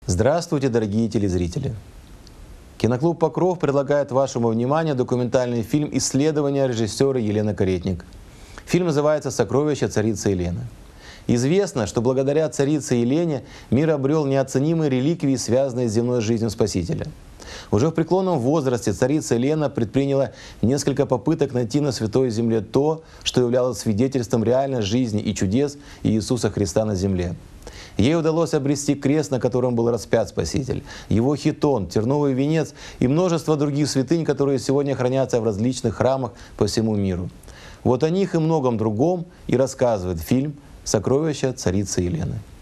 Здравствуйте, дорогие телезрители! Киноклуб «Покров» предлагает вашему вниманию документальный фильм «Исследование» режиссера Елены Каретник. Фильм называется «Сокровища царицы Елены». Известно, что благодаря царице Елене мир обрел неоценимые реликвии, связанные с земной жизнью Спасителя. Уже в преклонном возрасте царица Елена предприняла несколько попыток найти на Святой Земле то, что являлось свидетельством реальной жизни и чудес Иисуса Христа на земле. Ей удалось обрести крест, на котором был распят Спаситель, его хитон, терновый венец и множество других святынь, которые сегодня хранятся в различных храмах по всему миру. Вот о них и многом другом и рассказывает фильм «Сокровища царицы Елены».